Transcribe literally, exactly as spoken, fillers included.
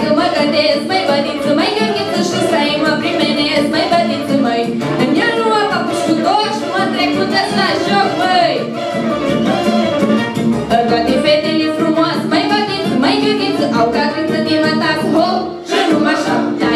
că mă gătesc, măi bădiță, măi gânghiță și să-i mă primenesc, măi bădiță, măi. În ea nu am apus cu două și mă trec cu tăți la joc, măi. Toate fetele frumoase, măi bădiță, măi gânghiță, au ca când să te mătați, ho, și numai așa.